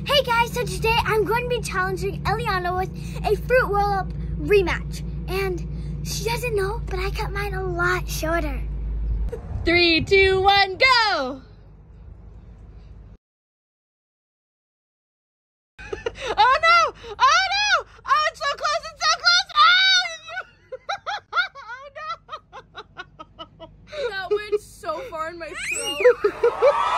Hey guys, so today I'm going to be challenging Eliana with a fruit roll-up rematch. And she doesn't know, but I cut mine a lot shorter. 3, 2, 1, go! Oh no! Oh no! Oh, it's so close! It's so close! Oh! Oh no! That went so far in my throat.